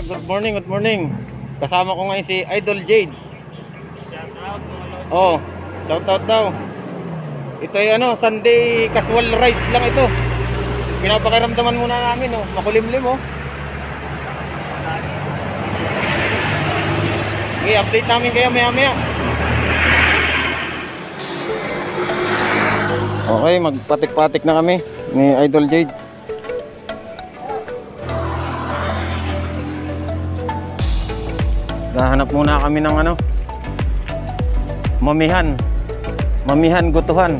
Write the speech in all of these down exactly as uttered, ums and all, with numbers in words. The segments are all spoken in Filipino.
good morning, good morning. Kasama ko ngayon si Idol Jade. Shout out mga lodi. Oh, shout out daw. Ito ay ano, Sunday casual rides lang ito. Pinapakiramdaman muna namin, oh. Makulimlim, oh. I-update namin kayo maya-maya. Okay, magpatik-patik na kami ni Idol Jade. Nahanap muna kami ng ano, mamihan. Mamihan gutuhan.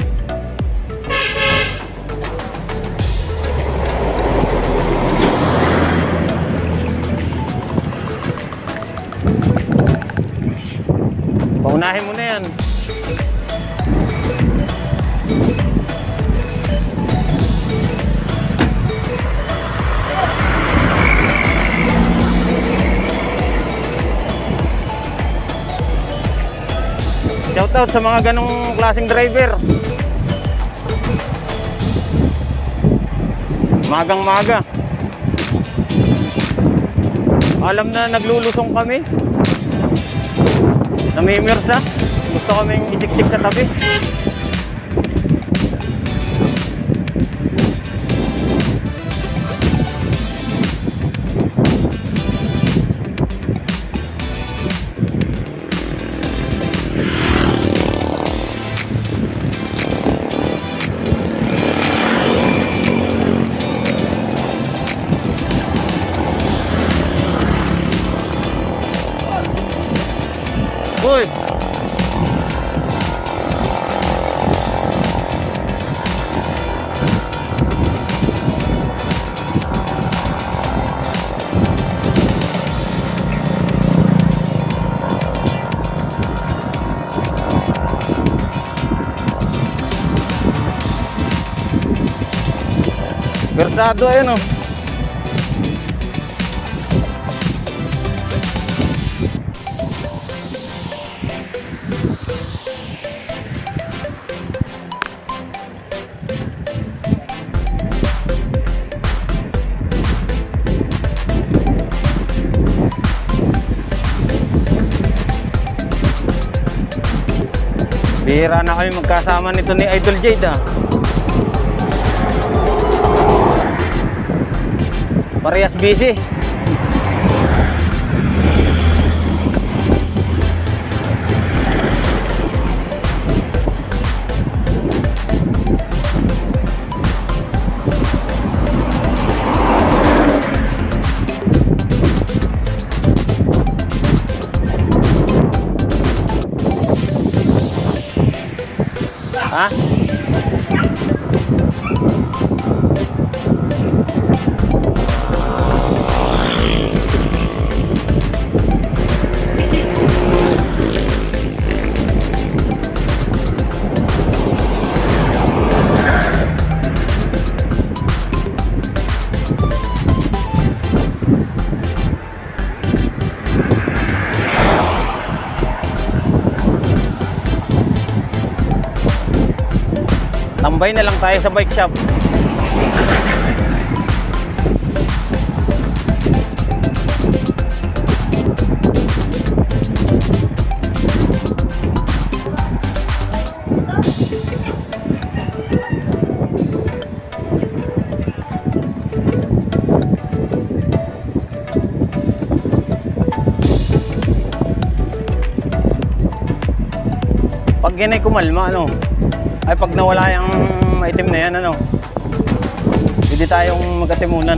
Paunahin mo na yan. Shoutout sa mga ganong klaseng driver. Magang maga. Alam na naglulusong kami. Namimirsa. Gusto kaming isiksik sa tabi. Uy! Bersado ayun, oh. Bihira na kami magkasama nito ni Idol Jade, ah. Parehas busy. Ha? Tambay na lang tayo sa bike shop. Pag yan ay kumalma, ano, ay pag nawala yung item na yan, ano, hindi tayong magkatimunan.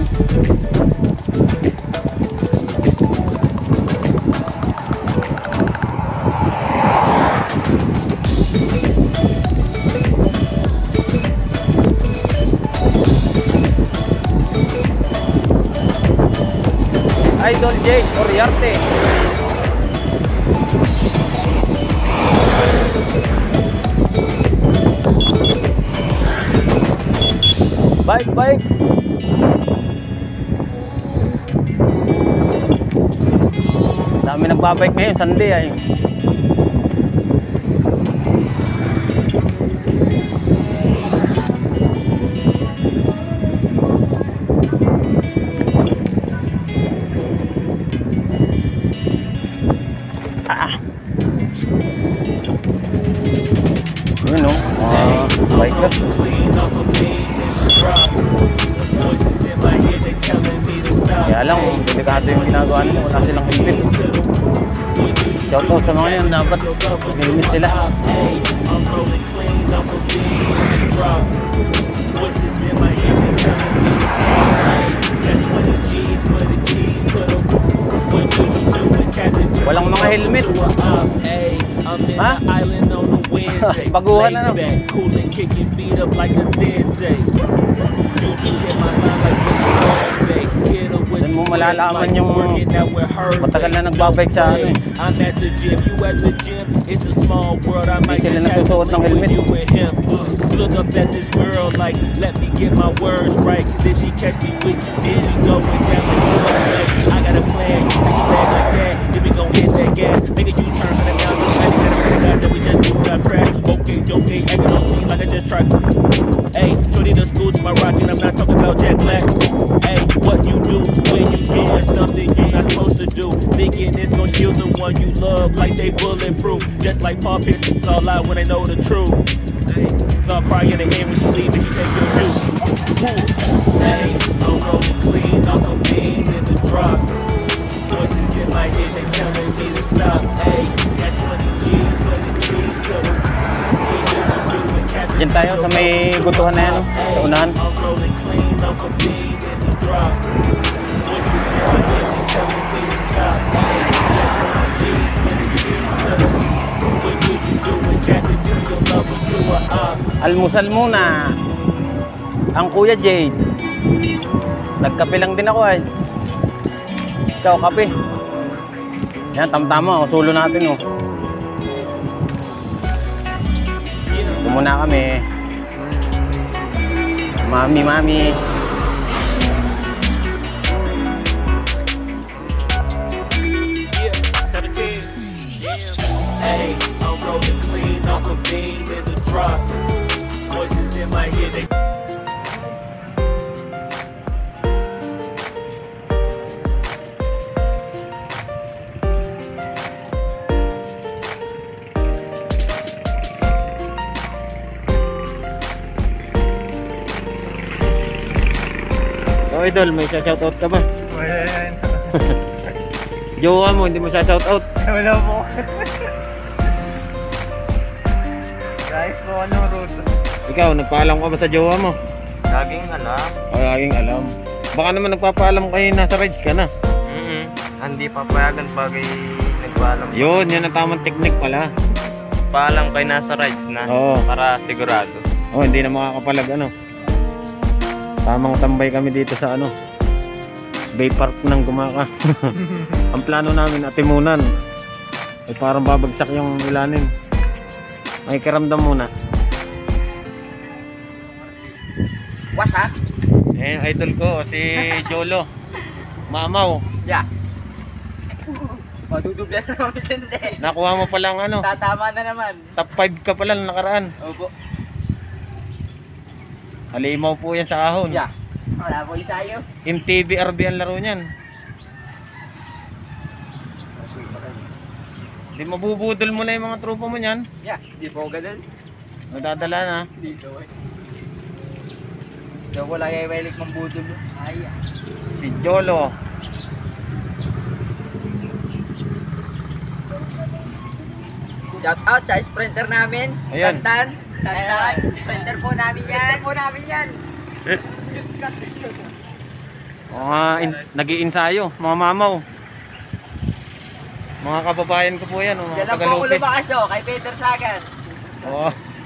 Idol Jade Oriarte. Bike, bike. Dami nagbabike ngayon, Sunday ay. Kaya lang, delikado yung ginagawa nila, wala silang helmet. Shoutout sa mga yan, dapat helmet sila. Walang mga helmet. Ha? Baguhan na no? Doon mo malalaman yung matagal na nagbabike sa ano eh. Hindi sila nagsusuot ng helmet. Look up at this girl like, let me get my words right. Cause if she catch me with you, then we going down the short. I got a plan, you take it back like that. Then we gon' hit that gas, make a U-turn, hundred miles. Somebody gotta pray to God that we just do not crash. Okay, okay, acting don't seem like I just tried. Hey, shorty the school to my rock, and I'm not talking about Jack Black. Hey, what you do when you doing something you're not supposed to do? Thinking it's gon' shield the one you love like they bulletproof. Just like Paul Pierce, all out when they know the truth. Gonna cry in the end when you leave if you take your juice. Hey, I'm rolling clean off a beam in the drop. Voices in my head, they telling me to stop. Hey, got twenty G's for the keys to the. Diyan tayo sa may gutuhan na yan, no? Sa unahan. I'm rolling clean off a beam in the drop. Voices in my head, they telling me to stop. Hey, got twenty G's for the keys to the. What do you do when Captain do your love to a op? Almusal muna. Ang Kuya Jade. Nagkape lang din ako ay. Ikaw, kape. Yan, tamtama. O, sulo natin, oh. Ito muna kami. Mami, mami. Yeah, seventeen. Yeah. Hey, I'm rolling clean off a beam in the drop. Voices in my head, they. So, idol, may shoutout ka ba? Wala yan. Jowa mo, hindi mo siya shoutout. Wala po. Guys po, ano road? Ikaw, nagpaalam ka ba sa jowa mo? Laging alam. O, laging alam. Baka naman nagpapaalam kayo nasa rides ka na. Mm-hmm. Hindi papayagan bagay nagpaalam. Yun, yan ang tamang technique pala. Paalam kayo nasa rides na. Oo. Para sigurado. Oh, hindi na makakapalag ano. Tamang tambay kami dito sa ano, Bay Park ng Gumaka. Ang plano namin atimunan. Ay parang babagsak yung ilanin. May kiramdam muna. What's up? Eh, idol ko si Jolo. Mamaw. Yeah. Madudublan na kami sende. Nakuha mo palang ano, Tatama na naman. top five ka pala na nakaraan. Opo. Halimaw po yan sa ahon. Yeah. Wala po isayo. M T V R B ang laro niyan. Di mabubudol mo na yung mga tropa mo niyan. Yeah, di po ganun. Nadadala na. Di ko. So wala kay Welik mambudol. Ay. Si Jolo. Shout out sa sprinter namin. Ayan. Tantan. Tantan. Sprinter po namin yan. Sprinter po namin yan. Mga nag-iinsayo, mga mamaw. Mga kababayan ko po yan, mga Diyan lang po ako Tagalopes. lumakas oh, kay Peter Sagan. Oo.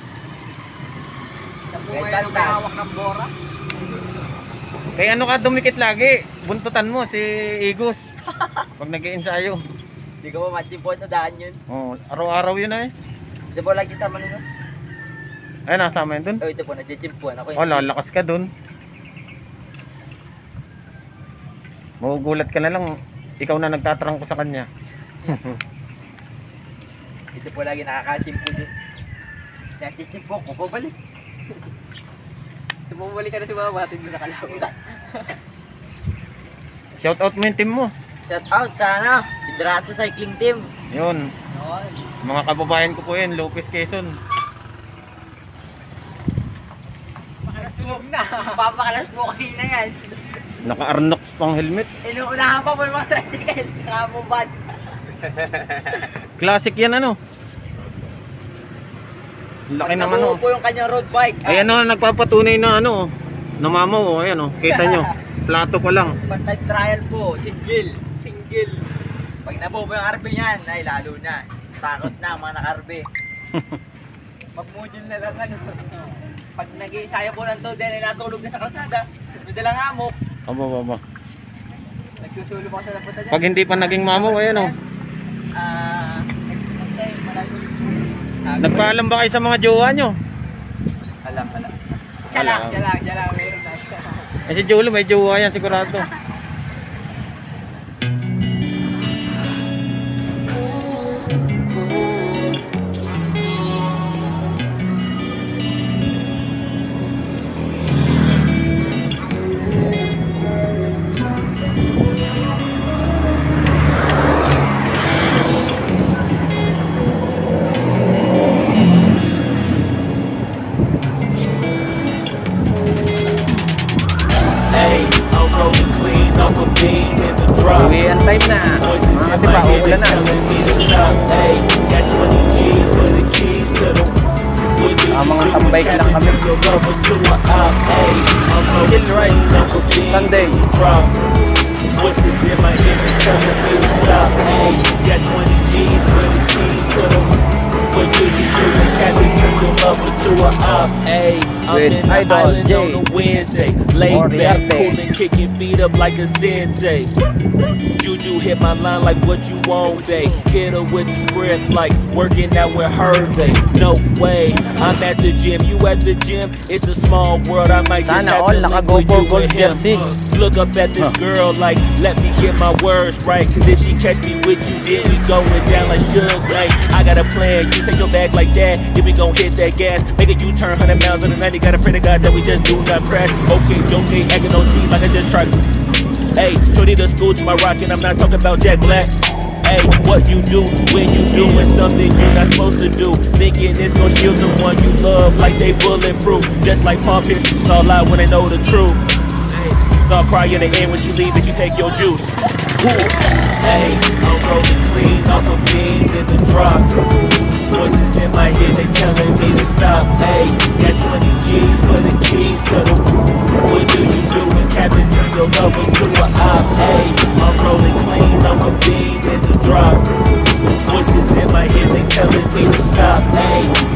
Kay Tantan. Hawak ng bora. Kaya ano ka dumikit lagi? Buntutan mo si Igos. Pag nag-iinsayo. Di ko pa matching po sa daan yun. Oo, araw-araw yun eh. Di po lagi sama nyo. Ay, nasama yun dun. Oh, ito po, nag-chimpuan ako. Oh, lalakas ka dun. Magugulat ka na lang, ikaw na nagtatrangko sa kanya. Ito po lagi nakakachimpo din. Kaya chichimpo ko, pabalik. So, pabalik ka na si Mama, atin mo na kalaban. Shout out mo yung team mo. Shout out sa ano, Hidrasa Cycling Team. Yun, mga kababayan ko po yun, Lopez Quezon. Papakalas mo na. Papakalas mo kayo na yan. Naka-Arnox pang helmet. Inuunahan pa po yung mga tricycle. Saka mo van. Classic yan ano. Laki Pag ng ano. nabuo po yung kanyang road bike. Ay ano, nagpapatunay na ano. Namamaw oh, ayan oh. Kita nyo. Plato pa lang. Pag type trial po, single. Single. Pag nabuo po yung R B niyan, ay lalo na. Takot na mga naka-R B. Mag-module na lang ano. Pag nag-iisaya po ng todo, ay natulog na sa kalsada. May dalang amok. Aba, aba. Nagsusulo pa sa napunta dyan. Pag hindi pa naging mamaw, ayan oh. Ah, nag-smoke tayo. Malayo. Ah, Nagpaalam ba kayo sa mga jowa nyo? Alam, alam. Siya lang, Alam. siya lang, siya lang. Meron na siya. Eh si Jolo may jowa yan sigurado. Hey, I'm rolling clean off a beam in the drop. Uwian time na. Voices Mga in diba, my head, they uulan na. telling me to stop. Hey, got twenty G's for the keys to the. What do you Ah, mga do tambay with lang kami. tapping your rubber to a op? Hey, I'm rolling clean off a beam Sunday. in the drop. Voices in my head, they telling me to stop. Hey, got twenty G's for the keys to the. What do you do with tapping your rubber to a op? Hey, I'm With in the Idol island J. on a Wednesday, laid back, Moriarty. coolin', kicking feet up like a sensei. Juju hit my line like what you want, babe. Hit her with the script like working out with her, babe. No way, I'm at the gym, you at the gym. It's a small world, I might just Sana have all to link naka-go with for you gold and him. jersey. Look up at this girl like, let me get my words right. Cause if she catch me with you, then we going down like Suge Knight. I got a plan, you take your bag like that, then we gon' hit that gas. Make a U-turn, one hundred miles in the night. Gotta pray to God that we just do not crash. Okay, okay, acting on scene like I just tried. Hey, shorty the school to my rock, and I'm not talking about Jack Black. Hey, what you do when you doing something you're not supposed to do? Thinking it's gon' shield the one you love like they bulletproof. Just like pump hits all out when they know the truth. Gonna cry in the end when she leave and she take your juice. Ooh. Hey, I'm rolling clean off a beam in the drop. Voices in my head, they telling me to stop. Hey, got twenty G's for the keys to the. What do you do when Captain turn your rubber to a op? Hey, I'm rolling clean off a beam in the drop. Voices in my head, they telling me to stop. Hey,